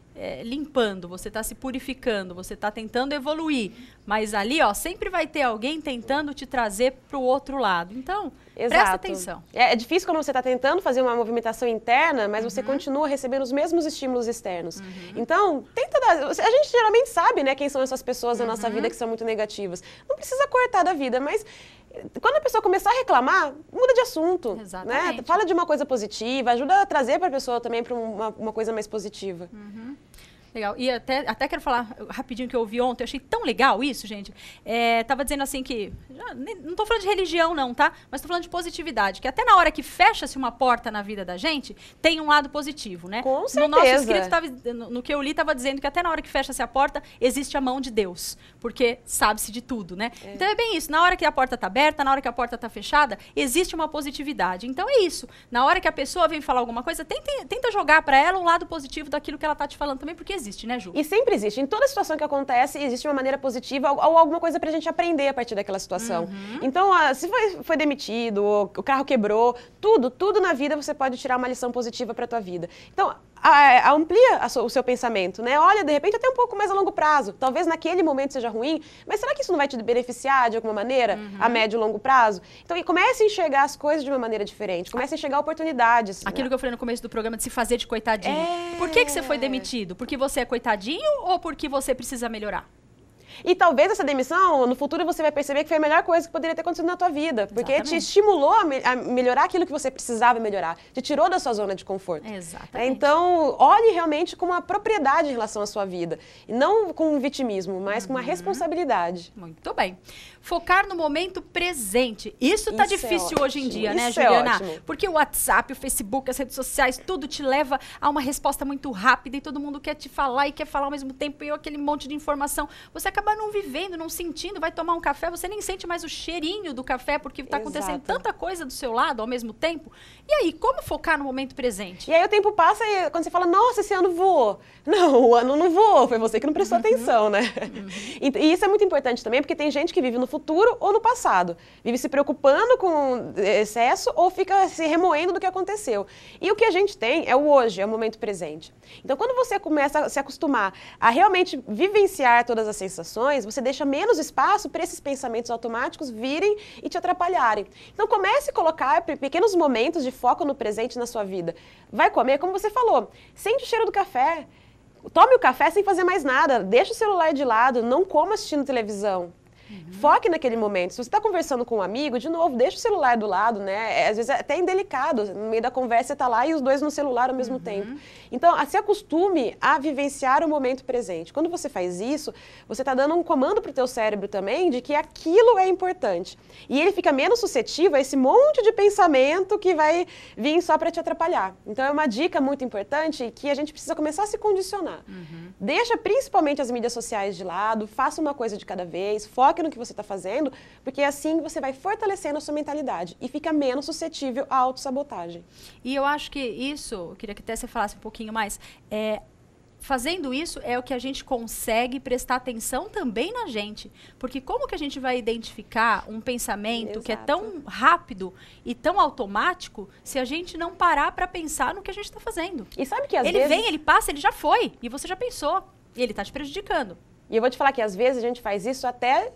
é, limpando, você está se purificando, você está tentando evoluir. Mas ali, ó, sempre vai ter alguém tentando te trazer para o outro lado. Então, Exato. presta atenção. É, é difícil quando você está tentando fazer uma movimentação interna, mas uhum. você continua recebendo os mesmos estímulos externos. Uhum. Então, tenta dar... A gente geralmente sabe, né, quem são essas pessoas na uhum. nossa vida que são muito negativas. Não precisa cortar da vida, mas... Quando a pessoa começar a reclamar, muda de assunto. Exatamente. Né? Fala de uma coisa positiva, ajuda a trazer para a pessoa também para uma, uma coisa mais positiva. Uhum. Legal. E até, até quero falar rapidinho que eu ouvi ontem, eu achei tão legal isso, gente. É, tava dizendo assim que, já, nem, não tô falando de religião não, tá? Mas tô falando de positividade, que até na hora que fecha-se uma porta na vida da gente, tem um lado positivo, né? Com certeza. No nosso escrito, tava, no, no que eu li, tava dizendo que até na hora que fecha-se a porta, existe a mão de Deus, porque sabe-se de tudo, né? É. Então é bem isso, na hora que a porta tá aberta, na hora que a porta tá fechada, existe uma positividade. Então é isso, na hora que a pessoa vem falar alguma coisa, tenta, tenta jogar para ela um lado positivo daquilo que ela tá te falando também, porque existe, né, Ju? E sempre existe. Em toda situação que acontece, existe uma maneira positiva ou, ou alguma coisa pra gente aprender a partir daquela situação. Uhum. Então, ah, se foi, foi demitido, o carro quebrou, tudo, tudo na vida você pode tirar uma lição positiva pra tua vida. Então, a, a, amplia a so, o seu pensamento, né? Olha, de repente, até um pouco mais a longo prazo. Talvez naquele momento seja ruim, mas será que isso não vai te beneficiar de alguma maneira, uhum. a médio e longo prazo? Então, e comece a enxergar as coisas de uma maneira diferente. Comece a enxergar oportunidades. Aquilo né? que eu falei no começo do programa, de se fazer de coitadinho. É... Por que que você foi demitido? Porque você é coitadinho ou porque você precisa melhorar? E talvez essa demissão, no futuro, você vai perceber que foi a melhor coisa que poderia ter acontecido na tua vida. Porque Exatamente. te estimulou a, me a melhorar aquilo que você precisava melhorar. Te tirou da sua zona de conforto. Exatamente. É, então, olhe realmente com uma propriedade em relação à sua vida. E não com um vitimismo, mas uhum. com uma responsabilidade. Muito bem. Focar no momento presente. Isso tá Isso difícil é hoje em dia, né, Isso Juliana? É ótimo. Porque o WhatsApp, o Facebook, as redes sociais, tudo te leva a uma resposta muito rápida e todo mundo quer te falar e quer falar ao mesmo tempo e aquele monte de informação. Você acaba não vivendo, não sentindo, vai tomar um café, você nem sente mais o cheirinho do café porque está acontecendo tanta coisa do seu lado ao mesmo tempo. E aí, como focar no momento presente? E aí o tempo passa e quando você fala, nossa, esse ano voou. Não, o ano não voou, foi você que não prestou uhum. atenção, né? Uhum. E, e isso é muito importante também, porque tem gente que vive no futuro ou no passado. Vive se preocupando com excesso ou fica se remoendo do que aconteceu. E o que a gente tem é o hoje, é o momento presente. Então, quando você começa a se acostumar a realmente vivenciar todas as sensações, você deixa menos espaço para esses pensamentos automáticos virem e te atrapalharem. Então, comece a colocar pequenos momentos de foco no presente na sua vida. Vai comer, como você falou, sente o cheiro do café. Tome o café sem fazer mais nada. Deixa o celular de lado, não coma assistindo televisão. Uhum. Foque naquele momento. Se você está conversando com um amigo, de novo, deixa o celular do lado, né? É, às vezes é até indelicado. No meio da conversa você está lá e os dois no celular ao mesmo uhum. tempo. Então, se acostume a vivenciar o momento presente. Quando você faz isso, você está dando um comando para o teu cérebro também de que aquilo é importante. E ele fica menos suscetível a esse monte de pensamento que vai vir só para te atrapalhar. Então, é uma dica muito importante que a gente precisa começar a se condicionar. Uhum. Deixa principalmente as mídias sociais de lado, faça uma coisa de cada vez, foque no que você está fazendo, porque assim você vai fortalecendo a sua mentalidade e fica menos suscetível à autossabotagem. E eu acho que isso, eu queria que até você falasse um pouquinho mais, é, fazendo isso é o que a gente consegue prestar atenção também na gente. Porque como que a gente vai identificar um pensamento Exato. Que é tão rápido e tão automático se a gente não parar para pensar no que a gente está fazendo? E sabe que às ele vezes... vem, ele passa, ele já foi, e você já pensou, e ele está te prejudicando. E eu vou te falar que às vezes a gente faz isso até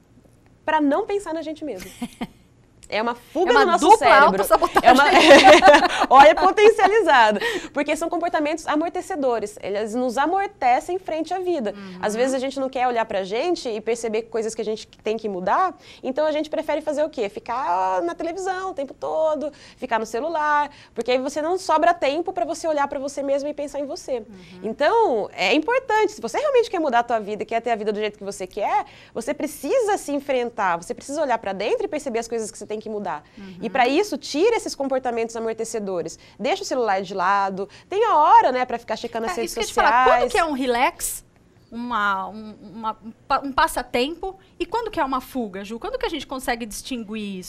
para não pensar na gente mesmo. É uma fuga é uma no nosso dupla cérebro. autossabotagem. É uma... Olha, potencializado. Porque são comportamentos amortecedores. Eles nos amortecem frente à vida. Uhum. Às vezes a gente não quer olhar pra gente e perceber coisas que a gente tem que mudar, então a gente prefere fazer o quê? Ficar na televisão o tempo todo, ficar no celular, porque aí você não sobra tempo para você olhar para você mesmo e pensar em você. Uhum. Então, é importante. Se você realmente quer mudar a tua vida, quer ter a vida do jeito que você quer, você precisa se enfrentar, você precisa olhar para dentro e perceber as coisas que você tem que mudar. Uhum. E para isso, tira esses comportamentos amortecedores. Deixa o celular de lado. Tem a hora, né, para ficar checando as é, redes isso sociais. Falar, quando que é um relax, uma, um, uma, um passatempo, e quando que é uma fuga, Ju? Quando que a gente consegue distinguir isso, hein?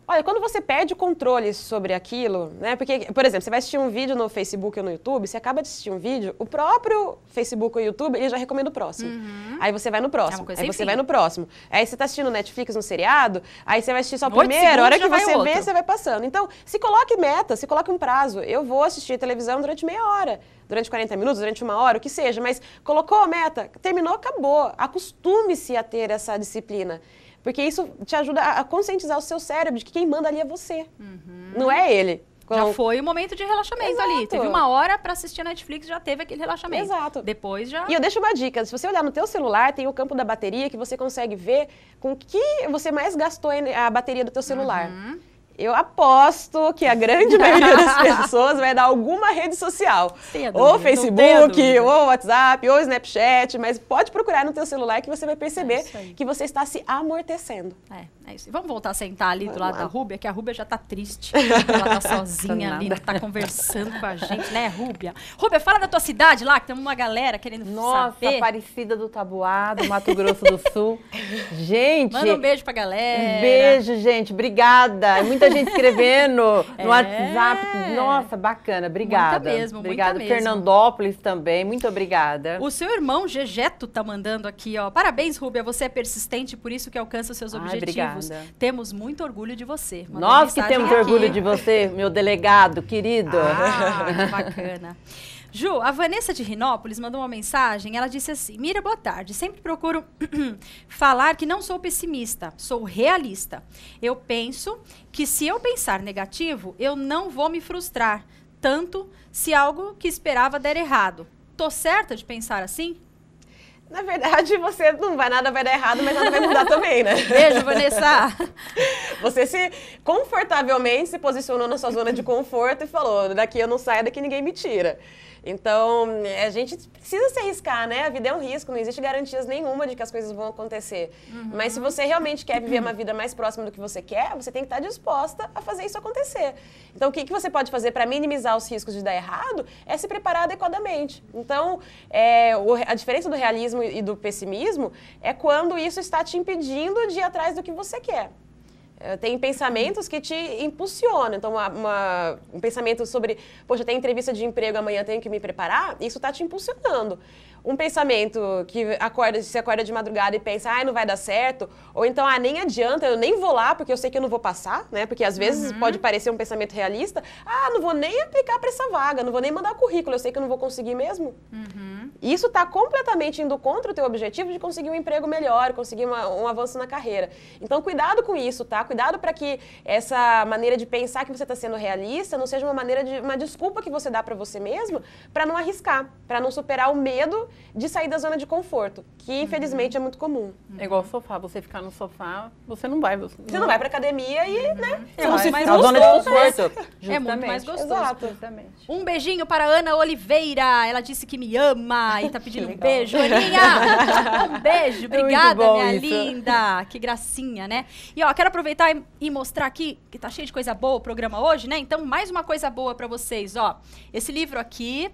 Olha, quando você perde o controle sobre aquilo, né? Porque, por exemplo, você vai assistir um vídeo no Facebook ou no YouTube, você acaba de assistir um vídeo, o próprio Facebook ou YouTube, ele já recomenda o próximo. Uhum. Aí você vai no próximo, é aí você fim. vai no próximo. Aí você tá assistindo Netflix, um seriado, aí você vai assistir só o primeiro, a hora que você vê, você vai passando. Então, se coloque meta, se coloque um prazo. Eu vou assistir televisão durante meia hora, durante quarenta minutos, durante uma hora, o que seja, mas colocou a meta, terminou, acabou. Acostume-se a ter essa disciplina. Porque isso te ajuda a conscientizar o seu cérebro de que quem manda ali é você, uhum. não é ele. Já foi o momento de relaxamento Exato. ali. Teve uma hora para assistir a Netflix, já teve aquele relaxamento. Exato. Depois já... E eu deixo uma dica. Se você olhar no teu celular, tem o campo da bateria que você consegue ver com que você mais gastou a bateria do teu celular. Uhum. Eu aposto que a grande maioria das pessoas vai dar alguma rede social. Ou Facebook, ou WhatsApp, ou Snapchat, mas pode procurar no teu celular que você vai perceber é que você está se amortecendo. É, é isso. Vamos voltar a sentar ali Vamos do lado lá. da Rúbia, que a Rúbia já está triste. Ela tá sozinha ali, não tá conversando com a gente, né, Rúbia? Rúbia, fala da tua cidade lá, que tem uma galera querendo Nossa, saber. Nossa, Aparecida do Taboado, Mato Grosso do Sul. Gente... Manda um beijo pra galera. Um beijo, gente. Obrigada. Muita gente escrevendo no é. WhatsApp. Nossa, bacana. Obrigada. Muita mesmo, obrigada. Muita Fernandópolis mesmo. também. Muito obrigada. O seu irmão, Gegeto, tá mandando aqui, ó. Parabéns, Rúbia. Você é persistente, por isso que alcança os seus Ai, objetivos. Obrigada. Temos muito orgulho de você. Manda Nós que temos aqui. orgulho de você, meu delegado, querido. Ah, que bacana. Ju, a Vanessa de Rinópolis mandou uma mensagem, ela disse assim: Mira, boa tarde, sempre procuro falar que não sou pessimista, sou realista. Eu penso que se eu pensar negativo, eu não vou me frustrar, tanto se algo que esperava der errado. Tô certa de pensar assim? Na verdade, você não vai, nada vai dar errado, mas nada vai mudar também, né? Beijo, Vanessa! Você se confortavelmente se posicionou na sua zona de conforto e falou, daqui eu não saio, daqui ninguém me tira. Então, a gente precisa se arriscar, né? A vida é um risco, não existe garantias nenhuma de que as coisas vão acontecer. Uhum. Mas se você realmente quer viver uma vida mais próxima do que você quer, você tem que estar disposta a fazer isso acontecer. Então, o que, que você pode fazer para minimizar os riscos de dar errado é se preparar adequadamente. Então, é, o, a diferença do realismo e do pessimismo é quando isso está te impedindo de ir atrás do que você quer. Tem pensamentos que te impulsionam. Então, uma, uma, um pensamento sobre, poxa, tem entrevista de emprego amanhã, tenho que me preparar, isso está te impulsionando. Um pensamento que acorda, você acorda de madrugada e pensa, ah, não vai dar certo, ou então, ah, nem adianta, eu nem vou lá porque eu sei que eu não vou passar, né? Porque às vezes uhum. pode parecer um pensamento realista, ah, não vou nem aplicar para essa vaga, não vou nem mandar currículo, eu sei que eu não vou conseguir mesmo. Uhum. Isso está completamente indo contra o teu objetivo de conseguir um emprego melhor, conseguir uma, um avanço na carreira. Então, cuidado com isso, tá? Cuidado para que essa maneira de pensar que você está sendo realista não seja uma maneira de uma desculpa que você dá para você mesmo para não arriscar, para não superar o medo de sair da zona de conforto, que infelizmente uhum. é muito comum. É igual o sofá, você ficar no sofá, você não vai. Você, você não vai pra academia e, uhum. né? É, é mais a zona de conforto. É muito mais gostoso. Exato. Justamente. Um beijinho para a Ana Oliveira, ela disse que me ama e tá pedindo um beijo. Aninha, um beijo, obrigada, é minha isso. linda. Que gracinha, né? E ó, quero aproveitar e, e mostrar aqui, que tá cheio de coisa boa o programa hoje, né? Então, mais uma coisa boa pra vocês, ó. Esse livro aqui,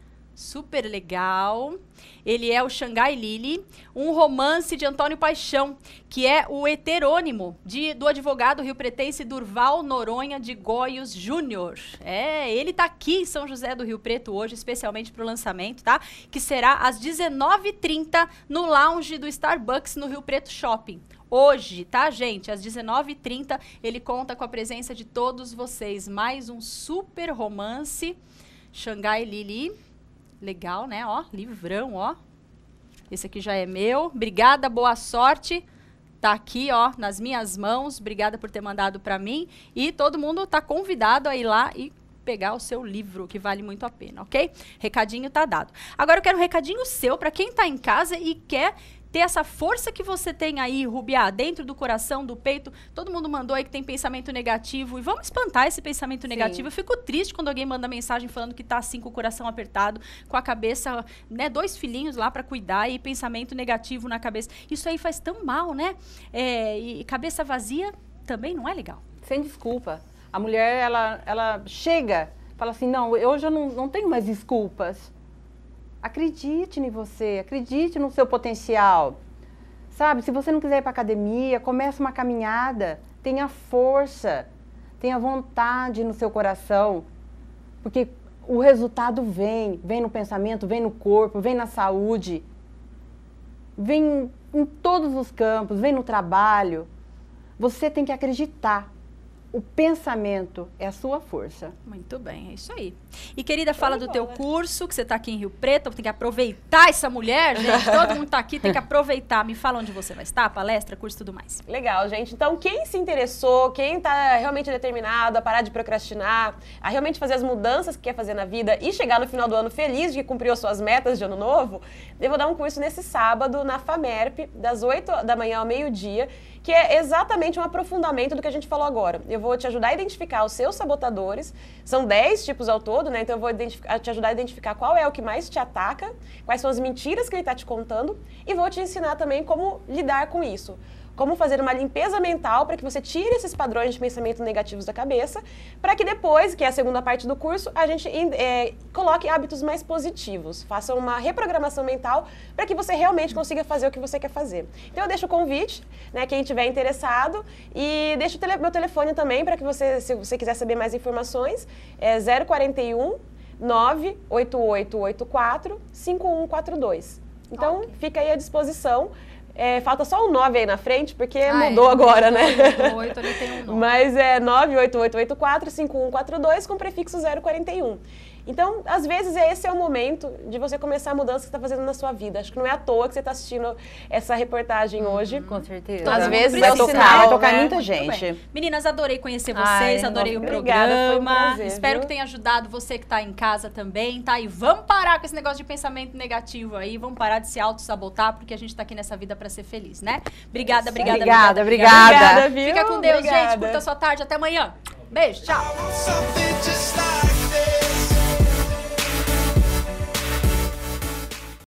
super legal. Ele é o Xangai Lili, um romance de Antônio Paixão, que é o heterônimo de, do advogado rio-pretense Durval Noronha de Góios Júnior. É, ele tá aqui em São José do Rio Preto hoje, especialmente pro lançamento, tá? Que será às dezenove e trinta no lounge do Starbucks no Rio Preto Shopping. Hoje, tá, gente? Às dezenove e trinta, ele conta com a presença de todos vocês. Mais um super romance, Xangai Lili. Legal, né? Ó, livrão, ó. Esse aqui já é meu. Obrigada, boa sorte. Tá aqui, ó, nas minhas mãos. Obrigada por ter mandado para mim. E todo mundo tá convidado a ir lá e pegar o seu livro, que vale muito a pena, ok? Recadinho tá dado. Agora eu quero um recadinho seu para quem tá em casa e quer ter essa força que você tem aí, Rubia, dentro do coração, do peito. Todo mundo mandou aí que tem pensamento negativo. E vamos espantar esse pensamento Sim. negativo. Eu fico triste quando alguém manda mensagem falando que tá assim, com o coração apertado, com a cabeça, né, dois filhinhos lá para cuidar e pensamento negativo na cabeça. Isso aí faz tão mal, né? É, e cabeça vazia também não é legal. Sem desculpa. A mulher, ela, ela chega, fala assim, não, hoje eu não, não tenho mais desculpas. Acredite em você, acredite no seu potencial. Sabe, se você não quiser ir para academia, comece uma caminhada. Tenha força, tenha vontade no seu coração, porque o resultado vem, vem no pensamento, vem no corpo, vem na saúde, vem em todos os campos, vem no trabalho. Você tem que acreditar. O pensamento é a sua força. Muito bem, é isso aí. E querida, fala do teu curso, que você está aqui em Rio Preto, tem que aproveitar essa mulher, gente. Todo mundo está aqui, tem que aproveitar. Me fala onde você vai estar, palestra, curso e tudo mais. Legal, gente. Então, quem se interessou, quem está realmente determinado a parar de procrastinar, a realmente fazer as mudanças que quer fazer na vida e chegar no final do ano feliz de que cumpriu as suas metas de ano novo, eu vou dar um curso nesse sábado na FAMERP, das oito da manhã ao meio-dia, que é exatamente um aprofundamento do que a gente falou agora. Eu vou te ajudar a identificar os seus sabotadores, são dez tipos ao todo, né? Então eu vou te ajudar a identificar qual é o que mais te ataca, quais são as mentiras que ele está te contando e vou te ensinar também como lidar com isso. Como fazer uma limpeza mental para que você tire esses padrões de pensamento negativos da cabeça, para que depois, que é a segunda parte do curso, a gente é, coloque hábitos mais positivos. Faça uma reprogramação mental para que você realmente consiga fazer o que você quer fazer. Então eu deixo o convite, né, quem estiver interessado, e deixo o tele, meu telefone também para que você, se você quiser saber mais informações, é zero quarenta e um, nove oito oito oito quatro, cinco um quatro dois. Então okay. Fica aí à disposição. É, falta só um nove aí na frente, porque ah, mudou é, agora, né? oito, ali tem um nove. Mas é nove oito oito oito quatro, cinco um quatro dois com prefixo zero quarenta e um. Então, às vezes, esse é o momento de você começar a mudança que você está fazendo na sua vida. Acho que não é à toa que você está assistindo essa reportagem uhum, hoje. Com certeza. Às vezes vai é o tocar, sinal, vai tocar né? muita Muito gente. Bem. Meninas, adorei conhecer vocês, Ai, adorei o obrigada, programa. foi um prazer, Espero viu? que tenha ajudado você que está em casa também, tá? E vamos parar com esse negócio de pensamento negativo aí, vamos parar de se auto-sabotar, porque a gente está aqui nessa vida para ser feliz, né? Obrigada, obrigada, obrigada. Obrigada, obrigada. viu? Fica com Deus, Obrigada. gente. Curta a sua tarde. Até amanhã. Beijo, tchau.